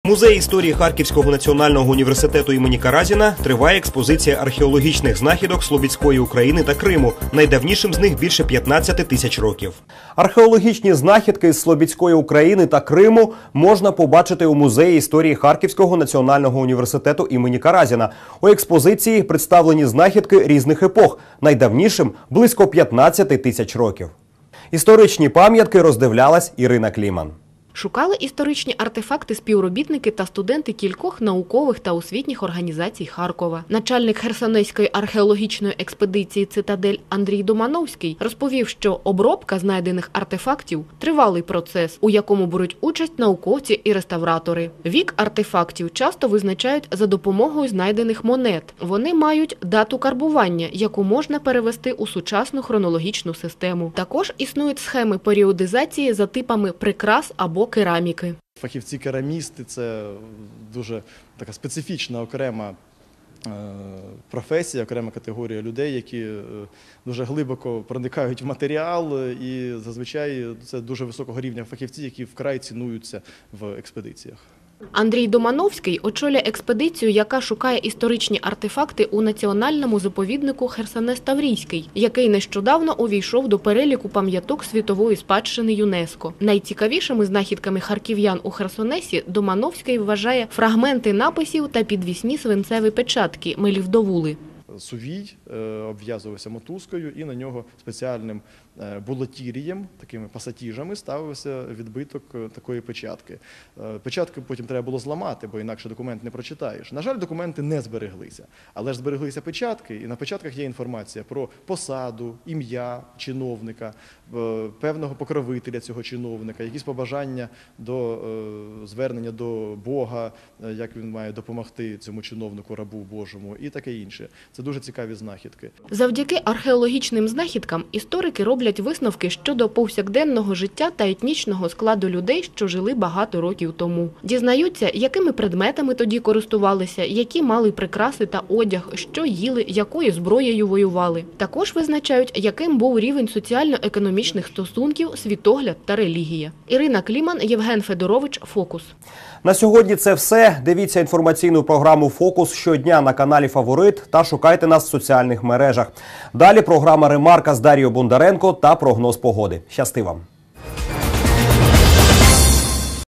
музеї історії Харківського національного університету імені Каразіна триває експозиція археологічних знахідок Слобідської України та Криму. Найдавнішим з них більше 15 тисяч років. Археологічні знахідки з Слобідської України та Криму можна побачити у музеї історії Харківського національного університету імені Каразіна. У експозиції представлені знахідки різних епох. Найдавнішим – близько 15 тисяч років. Історичні пам'ятки роздивлялась Ірина Кліман. Шукали історичні артефакти співробітники та студенти кількох наукових та освітніх організацій Харкова. Начальник Херсонеської археологічної експедиції «Цитадель» Андрій Домановський розповів, що обробка знайдених артефактів – тривалий процес, у якому беруть участь науковці і реставратори. Вік артефактів часто визначають за допомогою знайдених монет. Вони мають дату карбування, яку можна перевести у сучасну хронологічну систему. Також існують схеми періодизації за типами прикрас або кераміки. Фахівці-керамісти – це дуже така специфічна окрема професія, окрема категорія людей, які дуже глибоко проникають в матеріал, і зазвичай це дуже високого рівня фахівці, які вкрай цінуються в експедиціях. Андрій Домановський очолює експедицію, яка шукає історичні артефакти у національному заповіднику Херсонес-Таврійський, який нещодавно увійшов до переліку пам'яток світової спадщини ЮНЕСКО. Найцікавішими знахідками харків'ян у Херсонесі Домановський вважає фрагменти написів та підвісні свинцеві печатки Мелівдовули. Сувій обв'язувався мотузкою і на нього спеціальним булатірієм, такими пасатіжами ставився відбиток такої печатки. Печатку потім треба було зламати, бо інакше документ не прочитаєш. На жаль, документи не збереглися, але ж збереглися печатки, і на печатках є інформація про посаду, ім'я чиновника, певного покровителя цього чиновника, якісь побажання до звернення до Бога, як він має допомогти цьому чиновнику, рабу Божому і таке інше. Це дуже цікаві знахідки. Завдяки археологічним знахідкам історики роблять висновки щодо повсякденного життя та етнічного складу людей, що жили багато років тому. Дізнаються, якими предметами тоді користувалися, які мали прикраси та одяг, що їли, якою зброєю воювали. Також визначають, яким був рівень соціально-економічних стосунків, світогляд та релігія. Ірина Кліман, Євген Федорович, «Фокус». На сьогодні це все. Дивіться інформаційну програму «Фокус» щодня на каналі «Фаворит» та шукайте нас в соціальних мережах. Далі програма «Ремарка» з Дарією Бондаренко та прогноз погоди. Щасти вам!